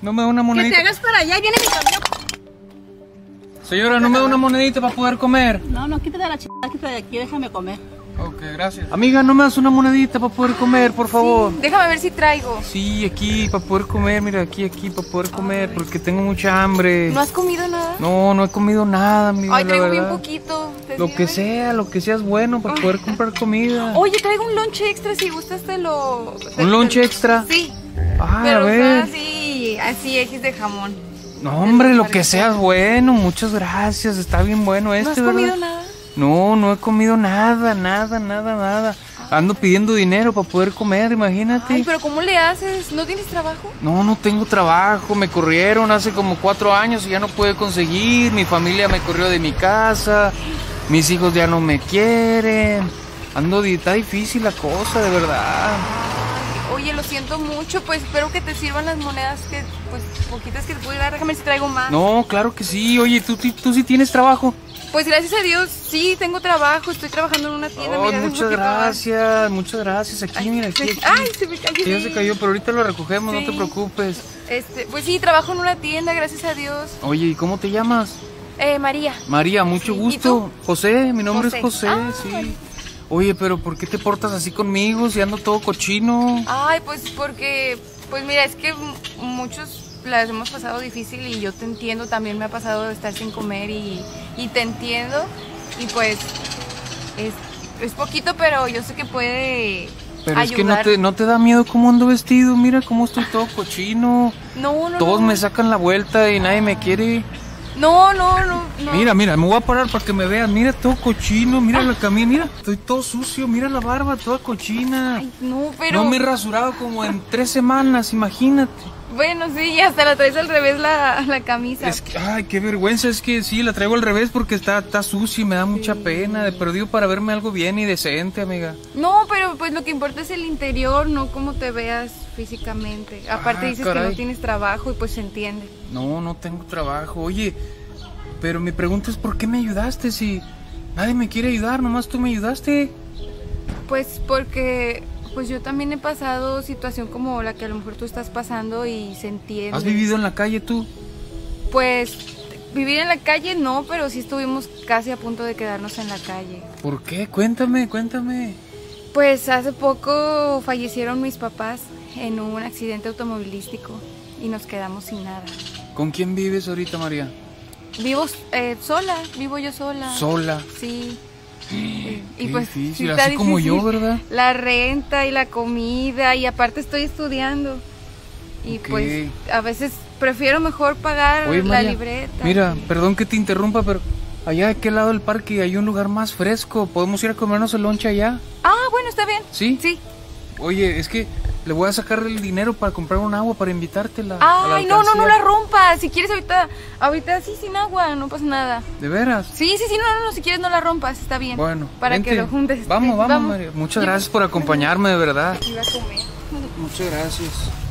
No me da una monedita. Que te hagas para allá, viene mi camión. Señora, ¿no me da una monedita para poder comer? No, quítate la chica, quítate de aquí, déjame comer. Ok, gracias. Amiga, ¿no me das una monedita para poder comer, por favor? Sí, déjame ver si traigo. Sí, aquí, para poder comer, mira, aquí, para poder comer, porque tengo mucha hambre. ¿No has comido nada? No he comido nada, amiga. Ay, traigo la bien verdad. poquito. Lo que sea es bueno para poder comprar comida. Oye, traigo un lunch extra, si gustas te lo... ¿Un lunch extra? Sí. Ah, pero a ver. así X de jamón. No, hombre, lo que sea es bueno, muchas gracias, está bien bueno ¿No este, has comido ¿verdad? nada? No he comido nada. Ando pidiendo dinero para poder comer, imagínate. Ay, pero ¿cómo le haces? ¿No tienes trabajo? No tengo trabajo, me corrieron hace como 4 años y ya no pude conseguir, mi familia me corrió de mi casa, mis hijos ya no me quieren, está difícil la cosa, de verdad. Oye, lo siento mucho, pues espero que te sirvan las monedas que, pues, poquitas que te puedo dar, déjame ver si traigo más. No, claro que sí, oye, ¿tú sí tienes trabajo? Pues gracias a Dios, sí, tengo trabajo, estoy trabajando en una tienda. Oh, mira, muchas gracias, aquí, mira, aquí. Ay, se me cayó. Sí, ya se cayó, pero ahorita lo recogemos, Sí. no te preocupes. Pues sí, trabajo en una tienda, gracias a Dios. Oye, ¿y cómo te llamas? María. María, mucho Sí, ¿y gusto. José, mi nombre José. es José, Ah, sí. bueno. Oye, pero ¿por qué te portas así conmigo si ando todo cochino? Ay, pues porque, pues mira, es que muchos las hemos pasado difícil y yo te entiendo, también me ha pasado de estar sin comer y te entiendo y pues es poquito, pero yo sé que puede Pero ayudar. es que no te da miedo cómo ando vestido, mira cómo estoy todo cochino. No. Todos me sacan la vuelta y nadie me quiere. No. Mira, me voy a parar para que me vean. Mira, todo cochino, mira la camisa, mira, estoy todo sucio, mira la barba, toda cochina. Ay, no, pero... No me he rasurado como en 3 semanas, imagínate. Bueno, sí, y hasta la traes al revés la camisa. Es que, ay, qué vergüenza, es que sí, la traigo al revés porque está sucia y me da mucha pena. De perdido para verme algo bien y decente, amiga. No, pero pues lo que importa es el interior, no cómo te veas físicamente. Aparte dices caray. que no tienes trabajo y pues se entiende. No tengo trabajo. Oye, pero mi pregunta es ¿por qué me ayudaste si nadie me quiere ayudar? Nomás tú me ayudaste. Pues porque pues yo también he pasado situación como la que a lo mejor tú estás pasando y se entiende. ¿Has vivido en la calle tú? Pues vivir en la calle no, pero sí estuvimos casi a punto de quedarnos en la calle. ¿Por qué? Cuéntame. Pues hace poco fallecieron mis papás en un accidente automovilístico y nos quedamos sin nada. ¿Con quién vives ahorita, María? Vivo sola, vivo yo sola. ¿Sola? Sí. Qué Y pues difícil, sí está así como yo, difícil. ¿verdad? La renta y la comida y aparte estoy estudiando. Y Ok. pues a veces prefiero mejor pagar Oye, la María, libreta. mira, perdón que te interrumpa, pero allá de aquel lado del parque hay un lugar más fresco. ¿Podemos ir a comernos el lonche allá? Ah, bueno, está bien. ¿Sí? Sí. Oye, es que le voy a sacar el dinero para comprar un agua para invitártela. Ay, no la rompas. Si quieres ahorita sí sin agua, no pasa nada. ¿De veras? Sí, no, si quieres no la rompas, está bien. Bueno, para vente. que lo juntes. Vamos, María. Muchas gracias por acompañarme, de verdad. Iba a comer. Muchas gracias.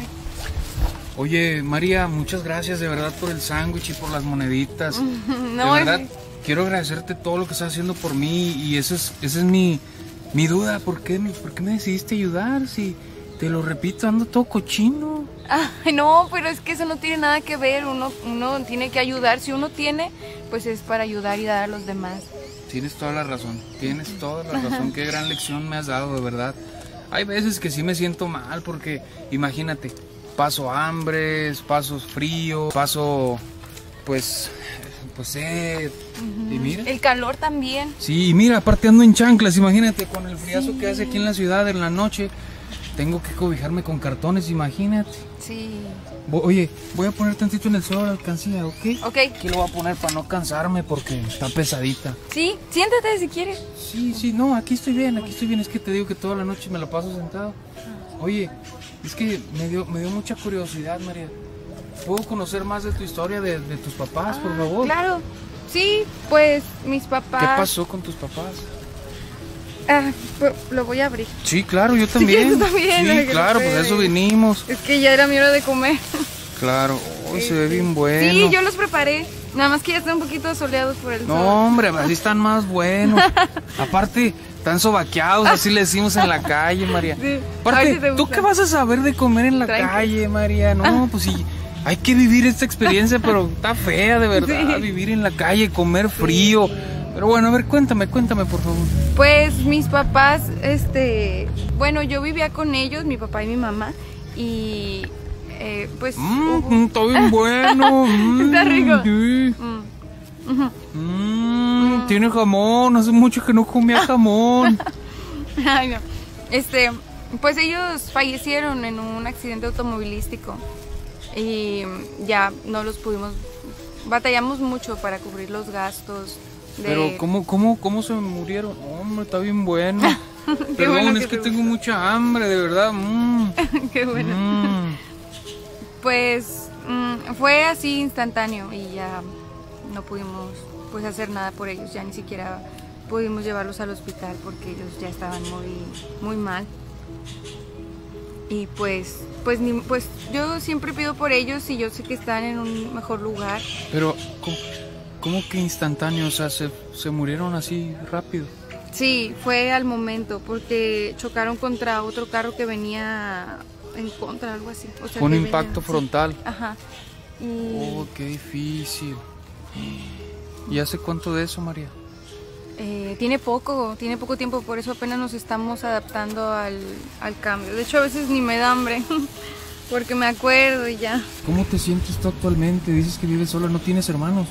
Oye, María, muchas gracias de verdad por el sándwich y por las moneditas. No, de verdad, quiero agradecerte todo lo que estás haciendo por mí y esa es mi duda. ¿Por qué me decidiste ayudar? Si, te lo repito, ando todo cochino. Ay, no, pero es que eso no tiene nada que ver. Uno tiene que ayudar. Si uno tiene, pues es para ayudar y dar a los demás. Tienes toda la razón, Qué gran lección me has dado, de verdad. Hay veces que sí me siento mal porque, imagínate, paso hambres, paso frío, paso, pues sed. Y mira. El calor también. Sí, y mira, aparte ando en chanclas, imagínate, con el friazo que hace aquí en la ciudad en la noche. Tengo que cobijarme con cartones, imagínate. Sí. Oye, voy a poner tantito en el suelo la alcancía, ¿ok? Ok. Aquí lo voy a poner para no cansarme porque está pesadita. Sí, siéntate si quieres. Sí, no, aquí estoy bien. Es que te digo que toda la noche me la paso sentado. Oye, es que me dio mucha curiosidad, María. ¿Puedo conocer más de tu historia, de tus papás, por favor? Claro. Sí, pues mis papás... ¿Qué pasó con tus papás? Pues, lo voy a abrir. Sí, claro, yo también. tú también, Sí, claro, pues a eso vinimos. Es que ya era mi hora de comer. Claro, se ve bien bueno. Sí, yo los preparé. Nada más que ya están un poquito soleados por el sol. No, hombre, así están más buenos. Aparte, están sobaqueados, así le decimos en la calle, María. Sí. Aparte, A ver si te ¿tú gusta. qué vas a saber de comer en la Tranqui. calle, María? No, pues sí. Hay que vivir esta experiencia, pero está fea, de verdad, Sí. vivir en la calle, comer frío. Pero bueno, a ver, cuéntame, por favor. Pues mis papás, bueno, yo vivía con ellos, mi papá y mi mamá, y pues... Está bien bueno. Está rico. Sí. Ujú. Tiene jamón, hace mucho que no comía jamón. Ay, no. Pues ellos fallecieron en un accidente automovilístico y ya no los pudimos, batallamos mucho para cubrir los gastos. Pero ¿cómo se murieron? Hombre, está bien bueno. Perdón, bueno que es que te tengo gustó. mucha hambre, de verdad. Qué bueno. Pues fue así instantáneo y ya no pudimos pues hacer nada por ellos, ya ni siquiera pudimos llevarlos al hospital porque ellos ya estaban muy mal. Y pues yo siempre pido por ellos y yo sé que están en un mejor lugar. Pero, ¿cómo que instantáneo? O sea, se murieron así rápido. Sí, fue al momento porque chocaron contra otro carro que venía en contra, algo así. O sea, Un que impacto venía, frontal. sí. Ajá. Y Oh, qué difícil. ¿Y hace cuánto de eso, María? tiene poco tiempo, por eso apenas nos estamos adaptando al cambio. De hecho, a veces ni me da hambre, porque me acuerdo y ya. ¿Cómo te sientes tú actualmente? Dices que vives sola, ¿no tienes hermanos?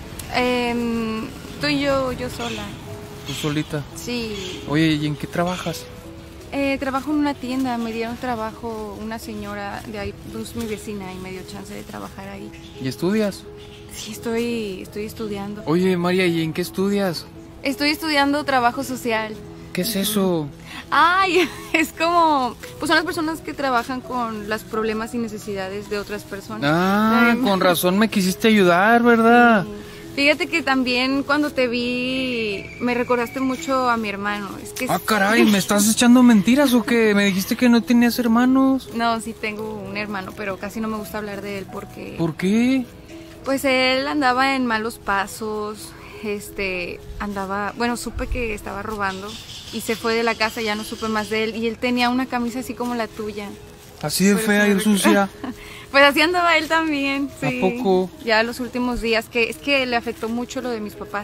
Estoy yo sola, ¿Tú solita? sí. Oye, ¿y en qué trabajas? Trabajo en una tienda, me dieron trabajo una señora de ahí, pues mi vecina, y me dio chance de trabajar ahí. ¿Y estudias? Sí, estoy estudiando. Oye, María, ¿y en qué estudias? Estoy estudiando trabajo social. ¿Qué es eso? Ay, es como, pues son las personas que trabajan con los problemas y necesidades de otras personas. Ah, con razón me quisiste ayudar, ¿verdad? Fíjate que también cuando te vi me recordaste mucho a mi hermano. Es que Ah, caray, ¿me estás echando mentiras o qué? Me dijiste que no tenías hermanos. no, sí tengo un hermano, pero casi no me gusta hablar de él porque ¿Por qué? pues él andaba en malos pasos, supe que estaba robando y se fue de la casa, ya no supe más de él, y él tenía una camisa así como la tuya. Así de Por fea eso y me sucia. Pues así andaba él también, sí. ¿A poco? Ya los últimos días, que es que le afectó mucho lo de mis papás.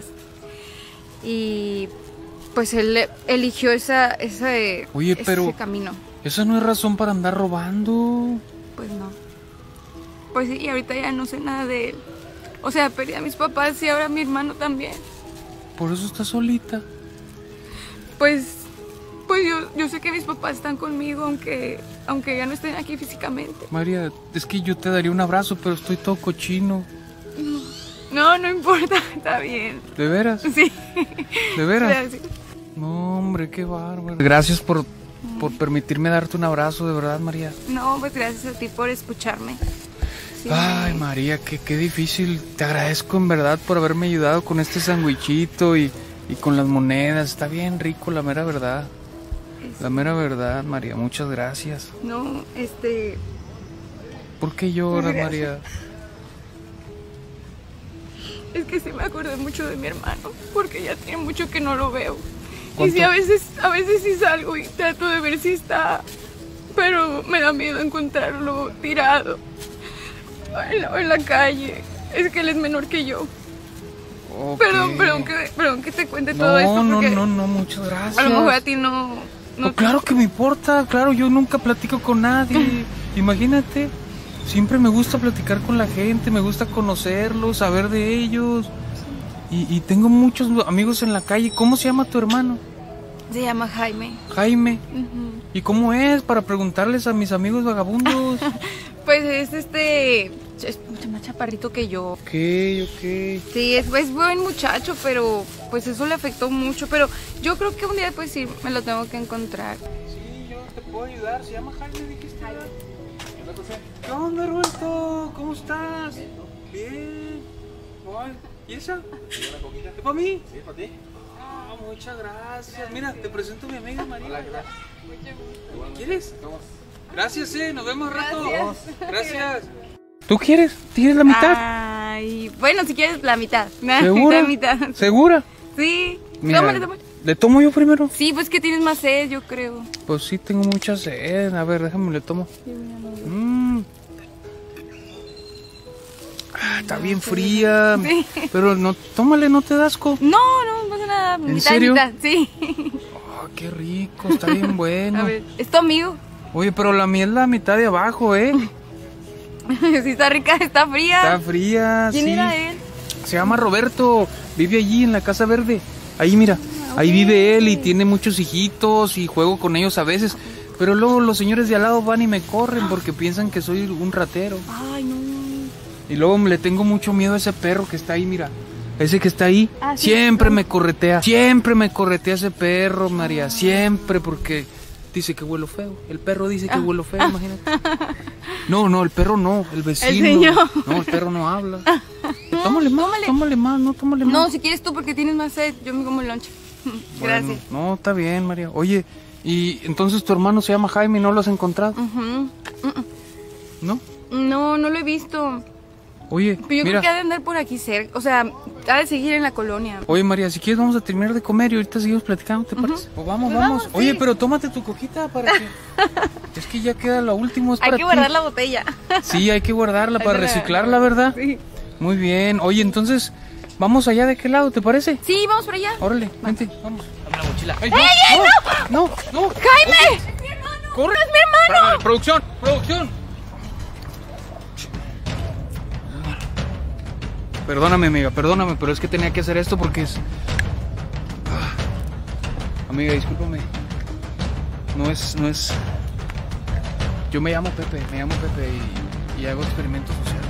Y pues él eligió Oye, ese pero camino. esa no es razón para andar robando. Pues no. Pues sí, y ahorita ya no sé nada de él. O sea, perdí a mis papás y ahora a mi hermano también. Por eso estás solita. Pues yo sé que mis papás están conmigo, aunque ya no estén aquí físicamente. María, es que yo te daría un abrazo, pero estoy todo cochino. No importa, está bien. ¿De veras? Sí. ¿De veras? Sí. No, hombre, qué bárbaro. Gracias por permitirme darte un abrazo, de verdad, María. No, pues gracias a ti por escucharme. Sí. Ay, María, qué difícil. Te agradezco en verdad por haberme ayudado con este sandwichito y con las monedas. Está bien rico, la mera verdad. La mera verdad, María. Muchas gracias. No, ¿Por qué lloras, Gracias. María? es que sí me acordé mucho de mi hermano, porque ya tiene mucho que no lo veo. Y ¿Cuánto? sí, a veces sí salgo y trato de ver si está, pero me da miedo encontrarlo tirado en la calle. Es que él es menor que yo. Ok. Perdón que te cuente todo esto, porque No, muchas gracias. a lo mejor a ti no Oh, claro que me importa, claro, yo nunca platico con nadie. Imagínate, siempre me gusta platicar con la gente, me gusta conocerlos, saber de ellos. Y tengo muchos amigos en la calle. ¿Cómo se llama tu hermano? Se llama Jaime. Jaime. Ujú. ¿Y cómo es? Para preguntarles a mis amigos vagabundos. Pues es mucho más chaparrito que yo. Ok. Sí, es buen muchacho, pero pues eso le afectó mucho. Pero yo creo que un día pues sí me lo tengo que encontrar. Sí, yo te puedo ayudar. ¿Se llama Jaime, dijiste? ¿Qué onda, Roberto? ¿Cómo estás? Bien. Ay, ¿y esa? ¿Es para mí? Sí, para ti. Ah, muchas gracias. Mira, te presento a mi amiga María. Hola, ¿qué tal? ¿Quieres? Gracias, nos vemos al rato. Gracias. ¿Tú quieres? ¿Tienes la mitad? Ay, bueno, si quieres la mitad. ¿Segura? La mitad. ¿Segura? Sí. Mira, Tómale. ¿le tomo yo primero? Sí, pues que tienes más sed, yo creo. Pues sí, tengo mucha sed. A ver, déjame, le tomo. Está bien fría. Sí. Pero no, tómale, no te da asco. No pasa nada. ¿En Mitad y serio? mitad, sí. Oh, qué rico, está bien bueno. A ver, es tu amigo. Oye, pero la miel es la mitad de abajo, ¿eh? Sí, está rica, está fría. Está fría, ¿Quién sí. era él? Se llama Roberto, vive allí en la Casa Verde. Ahí mira, ahí vive él y tiene muchos hijitos y juego con ellos a veces. Pero luego los señores de al lado van y me corren porque piensan que soy un ratero. Ay, no. Y luego le tengo mucho miedo a ese perro que está ahí, mira. Ese que está ahí, Ah, sí, siempre no. me corretea. Siempre me corretea ese perro, María. Siempre porque dice que huelo feo. El perro dice que huelo feo, imagínate. No, el perro no, el vecino. El señor. No, el perro no habla. Tómale más, tómale más. No, si quieres tú porque tienes más sed, yo me como el lunch. Bueno, Gracias. no, está bien, María. Oye, y entonces tu hermano se llama Jaime y no lo has encontrado, Ujú. ¿no? No lo he visto. Oye, Pero yo mira. creo que ha de andar por aquí cerca. O sea, ha de seguir en la colonia. Oye, María, si quieres vamos a terminar de comer y ahorita seguimos platicando, ¿te parece? Pues vamos. Oye, sí. pero tómate tu coquita para que... Es que ya queda lo último, es Hay para que ti. guardar la botella. Sí, hay que guardarla para Hay que reciclarla, ¿verdad? Sí. Muy bien. Oye, entonces, ¿vamos allá de qué lado, te parece? Sí, vamos para allá. Órale, vente, vamos. Dame la mochila. ¡Ay, no! ¡No! ¡Jaime! ¡Corre! ¡Es mi hermano! Espérame, ¡Producción! Perdóname, amiga, perdóname, pero es que tenía que hacer esto porque es... Amiga, discúlpame. No es... Yo me llamo Pepe y hago experimentos sociales.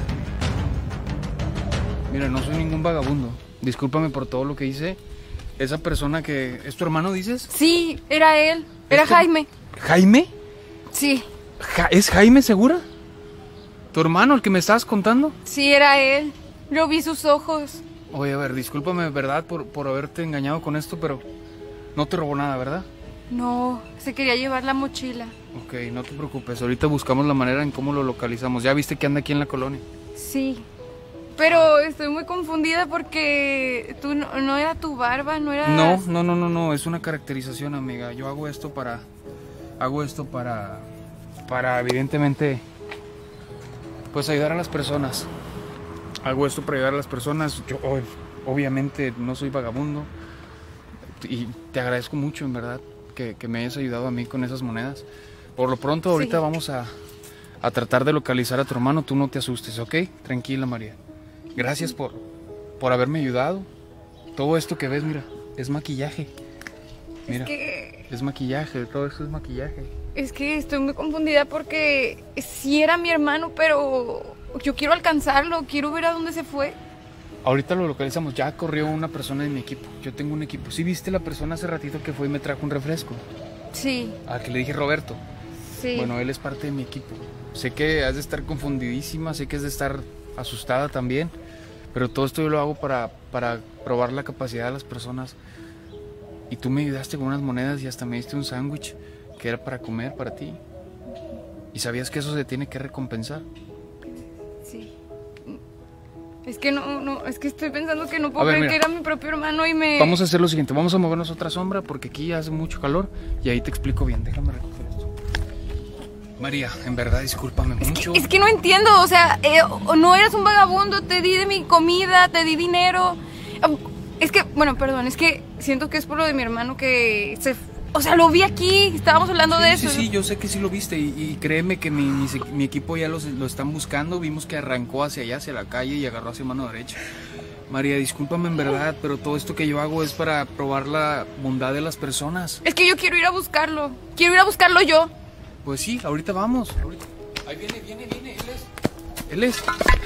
Mira, no soy ningún vagabundo. Discúlpame por todo lo que hice. Esa persona que... ¿Es tu hermano, dices? Sí, era él. Era ¿Este? Jaime. ¿Jaime? Sí, ¿Es Jaime segura? ¿Tu hermano, el que me estabas contando? sí, era él. Yo vi sus ojos. Oye, a ver, discúlpame, ¿verdad? Por haberte engañado con esto, pero no te robó nada, ¿verdad? No, se quería llevar la mochila. Ok, no te preocupes, ahorita buscamos la manera en cómo lo localizamos. Ya viste que anda aquí en la colonia. Sí. Pero estoy muy confundida porque tú no era tu barba, no era... No, es una caracterización, amiga. Yo hago esto para evidentemente, pues ayudar a las personas. Hago esto para ayudar a las personas. Yo obviamente no soy vagabundo y te agradezco mucho, en verdad, que me hayas ayudado a mí con esas monedas. Por lo pronto, ahorita Sí. vamos a tratar de localizar a tu hermano. Tú no te asustes, ¿ok? Tranquila, María. Gracias por haberme ayudado. Todo esto que ves, mira, es maquillaje. Mira, es maquillaje, todo esto es maquillaje. Es que estoy muy confundida porque sí era mi hermano, pero yo quiero alcanzarlo, quiero ver a dónde se fue. Ahorita lo localizamos. Ya corrió una persona de mi equipo. Yo tengo un equipo. ¿Sí viste la persona hace ratito que fue y me trajo un refresco? Sí, Al que le dije Roberto. sí. Bueno, él es parte de mi equipo. Sé que has de estar confundidísima, sé que has de estar asustada también, pero todo esto yo lo hago para probar la capacidad de las personas. Y tú me ayudaste con unas monedas y hasta me diste un sándwich que era para comer para ti. ¿Y sabías que eso se tiene que recompensar? Sí. Es que es que estoy pensando que no A puedo ver, creer mira. que era mi propio hermano y me... Vamos a hacer lo siguiente, vamos a movernos a otra sombra porque aquí hace mucho calor y ahí te explico bien. Déjame recoger esto. María, en verdad discúlpame mucho. Es que no entiendo, o sea, no eras un vagabundo, te di de mi comida, te di dinero. Es que, bueno, perdón, es que siento que es por lo de mi hermano que se... O sea, lo vi aquí, estábamos hablando de eso. Sí, yo sé que sí lo viste y créeme que mi equipo ya lo están buscando. Vimos que arrancó hacia allá, hacia la calle y agarró hacia mano derecha. María, discúlpame en verdad, pero todo esto que yo hago es para probar la bondad de las personas. Es que yo quiero ir a buscarlo yo. Pues sí, ahorita vamos. Ahí viene, él es.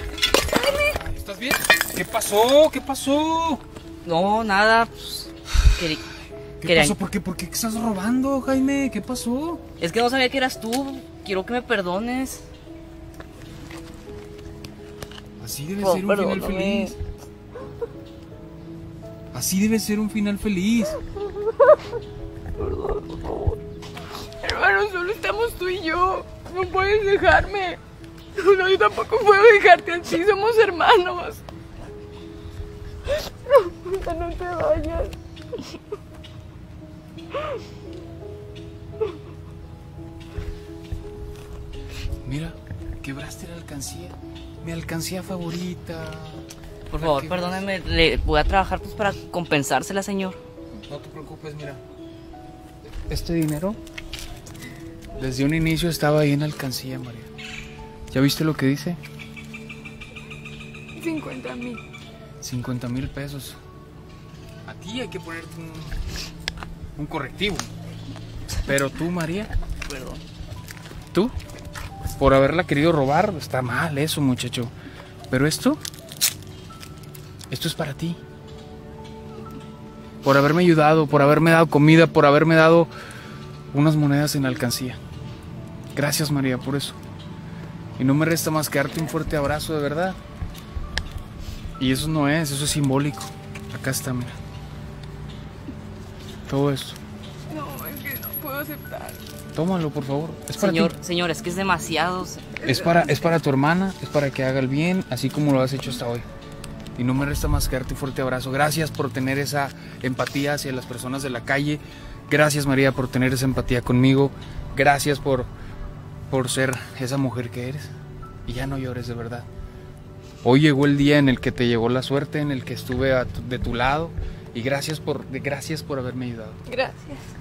¿Estás bien? ¿Qué pasó? No, nada. Pues, ¿Qué querían- pasó? ¿Por qué estás robando, Jaime? ¿Qué pasó? Es que no sabía que eras tú. Quiero que me perdones. Así debe Oh, ser un final perdóname. feliz. Así debe ser un final feliz. Hermano, solo estamos tú y yo. No puedes dejarme. No, yo tampoco puedo dejarte así, somos hermanos. No te vayas. Mira, quebraste la alcancía. Mi alcancía favorita. Por La favor, que- perdóneme, le voy a trabajar pues para compensársela, señor. No te preocupes, mira. Este dinero desde un inicio estaba ahí en alcancía, María. ¿Ya viste lo que dice? 50,000. 50,000 pesos. A ti hay que ponerte un correctivo. Pero tú, María, Perdón. tú, por haberla querido robar, está mal eso, muchacho. Pero esto es para ti. Por haberme ayudado, por haberme dado comida, por haberme dado unas monedas en la alcancía. Gracias, María, por eso. Y no me resta más que darte un fuerte abrazo, de verdad. Y eso no es, eso es simbólico. Acá está, mira. Todo esto. No, es que no puedo aceptar. Tómalo, por favor. Es para Señor, ti. señor, es que es demasiado. Es para tu hermana, es para que haga el bien, así como lo has hecho hasta hoy. Y no me resta más que darte un fuerte abrazo. Gracias por tener esa empatía hacia las personas de la calle. Gracias, María, por tener esa empatía conmigo. Gracias por ser esa mujer que eres. Y ya no llores, de verdad. Hoy llegó el día en el que te llegó la suerte, en el que estuve de tu lado. Y gracias por haberme ayudado. Gracias.